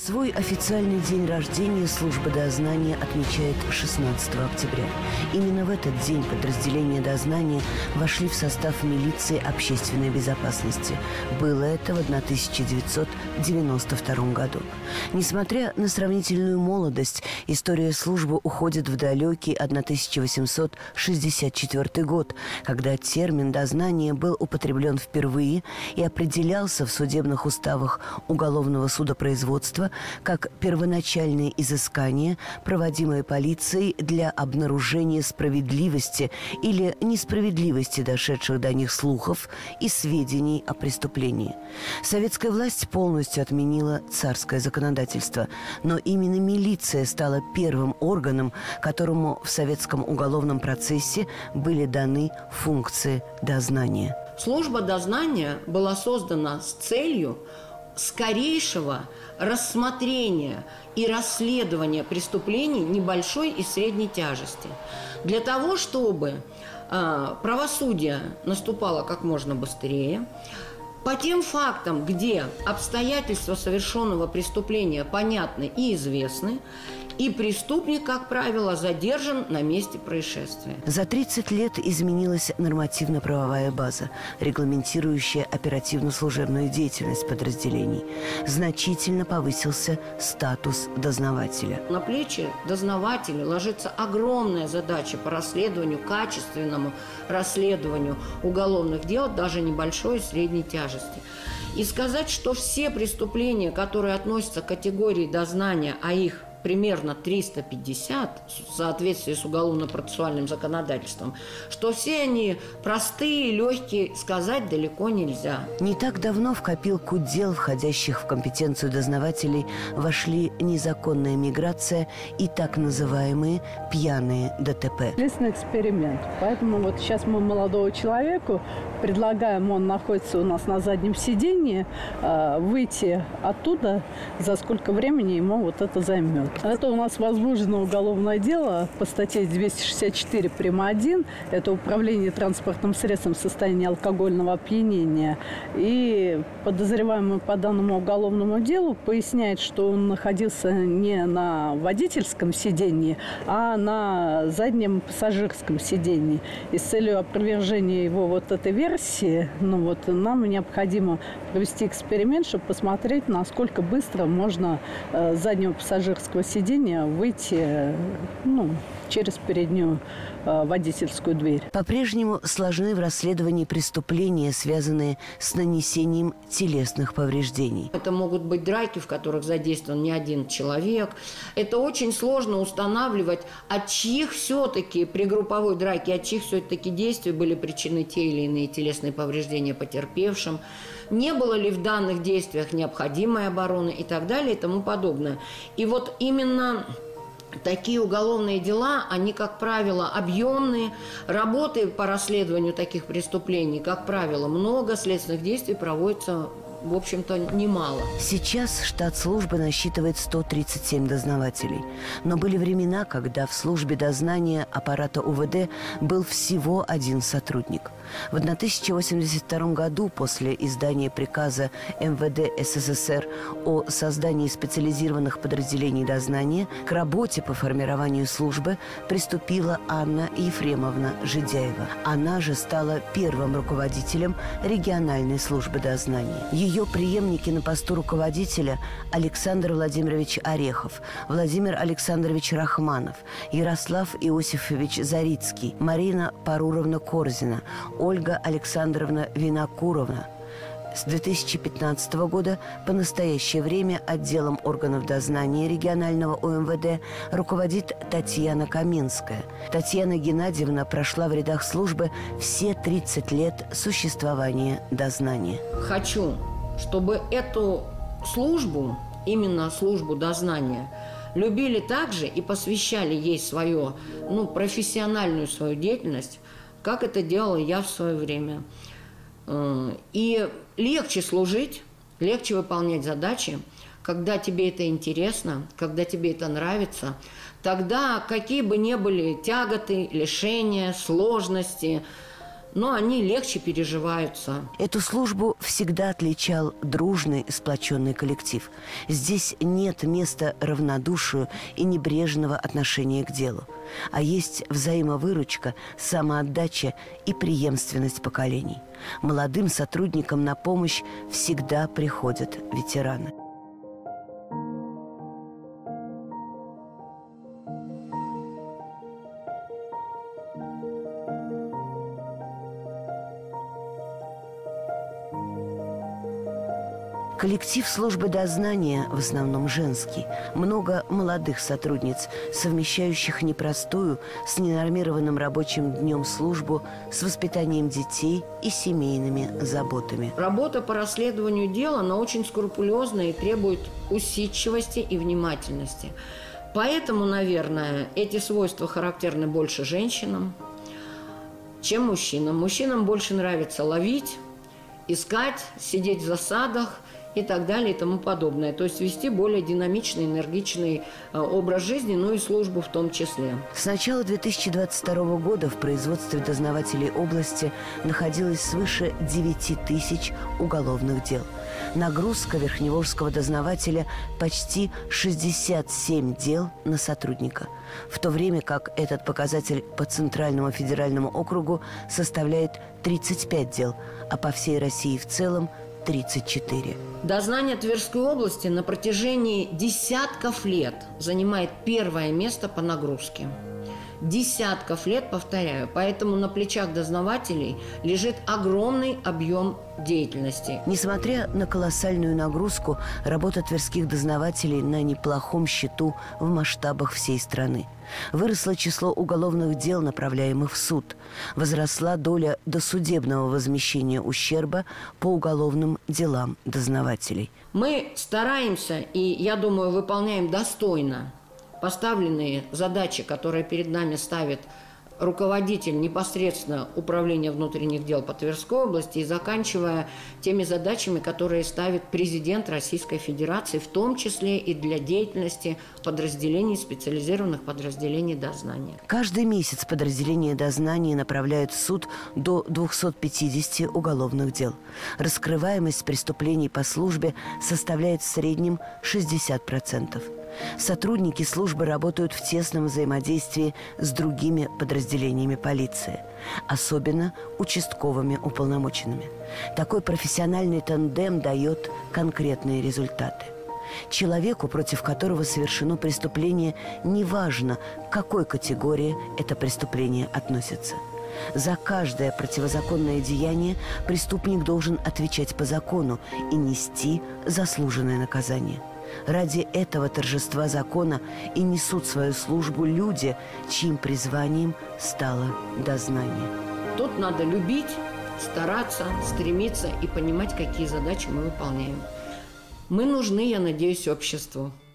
Свой официальный день рождения служба дознания отмечает 16 октября. Именно в этот день подразделения дознания вошли в состав милиции общественной безопасности. Было это в 1992 году. Несмотря на сравнительную молодость, история службы уходит в далекий 1864 год, когда термин «дознание» был употреблен впервые и определялся в судебных уставах уголовного судопроизводства как первоначальные изыскания, проводимые полицией для обнаружения справедливости или несправедливости дошедших до них слухов и сведений о преступлении. Советская власть полностью отменила царское законодательство, но именно милиция стала первым органом, которому в советском уголовном процессе были даны функции дознания. Служба дознания была создана с целью скорейшего рассмотрения и расследования преступлений небольшой и средней тяжести. Для того, чтобы правосудие наступало как можно быстрее, по тем фактам, где обстоятельства совершенного преступления понятны и известны, и преступник, как правило, задержан на месте происшествия. За 30 лет изменилась нормативно-правовая база, регламентирующая оперативно-служебную деятельность подразделений. Значительно повысился статус дознавателя. На плечи дознавателя ложится огромная задача по расследованию, качественному расследованию уголовных дел, даже небольшой и средней тяжести. И сказать, что все преступления, которые относятся к категории дознания, а их примерно 350 в соответствии с уголовно-процессуальным законодательством, что все они простые, легкие, сказать далеко нельзя. Не так давно в копилку дел, входящих в компетенцию дознавателей, вошли незаконная миграция и так называемые пьяные ДТП. Следственный эксперимент. Поэтому вот сейчас мы молодого человеку предлагаем, он находится у нас на заднем сиденье, выйти оттуда, за сколько времени ему вот это займет. Это у нас возбуждено уголовное дело по статье 264 прим. 1. Это управление транспортным средством в состоянии алкогольного опьянения. И подозреваемый по данному уголовному делу поясняет, что он находился не на водительском сиденье, а на заднем пассажирском сиденье. И с целью опровержения его вот этой версии, нам необходимо провести эксперимент, чтобы посмотреть, насколько быстро можно с заднего пассажирского сиденья выйти через переднюю водительскую дверь. По-прежнему сложны в расследовании преступления, связанные с нанесением телесных повреждений. Это могут быть драки, в которых задействован не один человек. Это очень сложно устанавливать, от чьих все-таки при групповой драке, от чьих все-таки действий были причины те или иные телесные повреждения потерпевшим. Не было ли в данных действиях необходимой обороны и так далее и тому подобное. И вот именно такие уголовные дела, они, как правило, объемные. Работы по расследованию таких преступлений, как правило, много. Следственных действий проводится, в общем-то, немало. Сейчас штат службы насчитывает 137 дознавателей. Но были времена, когда в службе дознания аппарата УВД был всего один сотрудник. В 1082 году, после издания приказа МВД СССР о создании специализированных подразделений дознания, к работе по формированию службы приступила Анна Ефремовна Жидяева. Она же стала первым руководителем региональной службы дознания. Ее преемники на посту руководителя Александр Владимирович Орехов, Владимир Александрович Рахманов, Ярослав Иосифович Зарицкий, Марина Паруровна Корзина, Ольга Александровна Винокуровна. С 2015 года по настоящее время отделом органов дознания регионального УМВД руководит Татьяна Каминская. Татьяна Геннадьевна прошла в рядах службы все 30 лет существования дознания. Хочу, чтобы эту службу, именно службу дознания, любили также и посвящали ей свою, профессиональную свою деятельность, как это делала я в свое время. И легче служить, легче выполнять задачи, когда тебе это интересно, когда тебе это нравится. Тогда какие бы ни были тяготы, лишения, сложности, но они легче переживаются. Эту службу всегда отличал дружный, сплоченный коллектив. Здесь нет места равнодушию и небрежного отношения к делу, а есть взаимовыручка, самоотдача и преемственность поколений. Молодым сотрудникам на помощь всегда приходят ветераны. Коллектив службы дознания в основном женский. Много молодых сотрудниц, совмещающих непростую с ненормированным рабочим днем службу с воспитанием детей и семейными заботами. Работа по расследованию дела, она очень скрупулезная и требует усидчивости и внимательности. Поэтому, наверное, эти свойства характерны больше женщинам, чем мужчинам. Мужчинам больше нравится ловить, искать, сидеть в засадах и так далее и тому подобное. То есть вести более динамичный, энергичный образ жизни, ну и службу в том числе. С начала 2022 года в производстве дознавателей области находилось свыше 9000 уголовных дел. Нагрузка верхневолжского дознавателя почти 67 дел на сотрудника, в то время как этот показатель по Центральному федеральному округу составляет 35 дел, а по всей России в целом 34. Дознание Тверской области на протяжении десятков лет занимает первое место по нагрузке. Десятков лет, повторяю. Поэтому на плечах дознавателей лежит огромный объем деятельности. Несмотря на колоссальную нагрузку, работа тверских дознавателей на неплохом счету в масштабах всей страны. Выросло число уголовных дел, направляемых в суд. Возросла доля досудебного возмещения ущерба по уголовным делам дознавателей. Мы стараемся и, я думаю, выполняем достойно поставленные задачи, которые перед нами ставит руководитель непосредственно управления внутренних дел по Тверской области и заканчивая теми задачами, которые ставит президент Российской Федерации, в том числе и для деятельности подразделений, специализированных подразделений дознания. Каждый месяц подразделения дознания направляют в суд до 250 уголовных дел. Раскрываемость преступлений по службе составляет в среднем 60%. Сотрудники службы работают в тесном взаимодействии с другими подразделениями полиции, особенно участковыми уполномоченными. Такой профессиональный тандем дает конкретные результаты. Человеку, против которого совершено преступление, неважно, к какой категории это преступление относится. За каждое противозаконное деяние преступник должен отвечать по закону и нести заслуженное наказание. Ради этого торжества закона и несут свою службу люди, чьим призванием стало дознание. Тут надо любить, стараться, стремиться и понимать, какие задачи мы выполняем. Мы нужны, я надеюсь, обществу.